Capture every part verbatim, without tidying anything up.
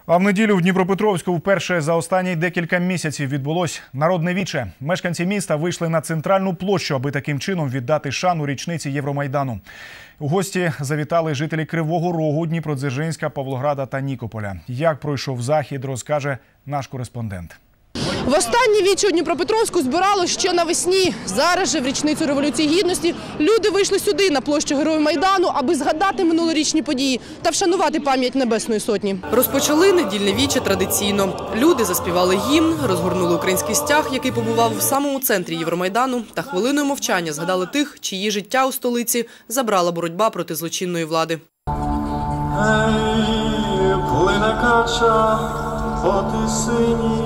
А в неділю в Дніпропетровську вперше за останні декілька місяців відбулось народне віче. Мешканці міста вийшли на центральну площу, аби таким чином віддати шану річниці Євромайдану. У гості завітали жителі Кривого Рогу, Дніпродзержинська, Павлограда та Нікополя. Як пройшов захід, розкаже наш кореспондент. Востаннє віче у Дніпропетровську збирало ще навесні. Зараз же в річницю Революції Гідності люди вийшли сюди, на площу Героїв Майдану, аби згадати минулорічні події та вшанувати пам'ять Небесної Сотні. Розпочали недільне віче традиційно. Люди заспівали гімн, розгорнули український стяг, який побував в самому центрі Євромайдану, та хвилиною мовчання згадали тих, чиї життя у столиці забрала боротьба проти злочинної влади. Ей, плине кача по тисині.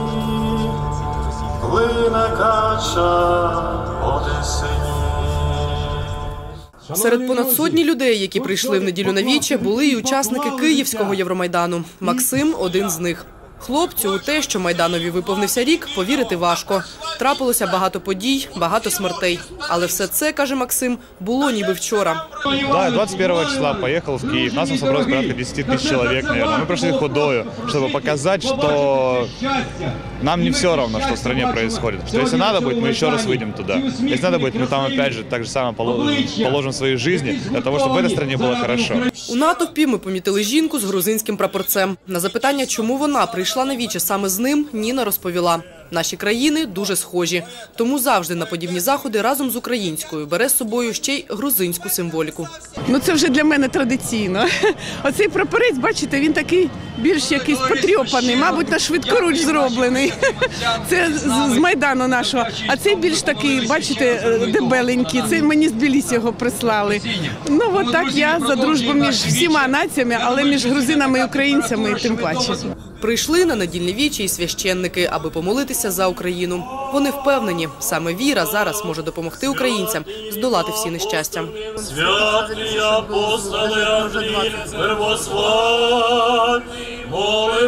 Серед понад сотні людей, які прийшли в неділю на віче, були і учасники Київського Євромайдану. Максим – один з них. Хлопцю у те, що Майданові виповнився рік, повірити важко. Трапилося багато подій, багато смертей. Але все це, каже Максим, було ніби вчора. Да, двадцать первого числа поехал в Киев. Нас там собралось порядка десять тысяч человек, наверное. Мы прошли ходою, чтобы показать, что нам не все равно, что в стране происходит. Что если надо будет, мы еще раз выйдем туда. Если надо будет, мы там опять же так же само положим свои жизни для того, чтобы в этой стране было хорошо. У натовпі ми помітили жінку з грузинським прапорцем. На запитання, чому вона прийшла на віче саме з ним, Ніна розповіла. Наші країни дуже схожі. Тому завжди на подібні заходи разом з українською бере з собою ще й грузинську символіку. Ну це вже для мене традиційно. Оцей прапорець, бачите, він такий більш якийсь потрьопаний, мабуть, на швидкоруч зроблений. Це з Майдану нашого. А цей більш такий, бачите, дебеленький. Це мені з Тбілісі його прислали. Ну от так я за дружбу між всіма націями, але між грузинами і українцями тим паче. Прийшли на недільне віче і священники, аби помолитися за Україну. Вони впевнені, саме віра зараз може допомогти українцям здолати всі нещастя. Святі апостоли, первославні, моли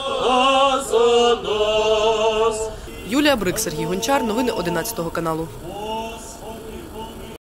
Бога за нас. Юлія Брик, Сергій Гончар. Новини одинадцятого каналу.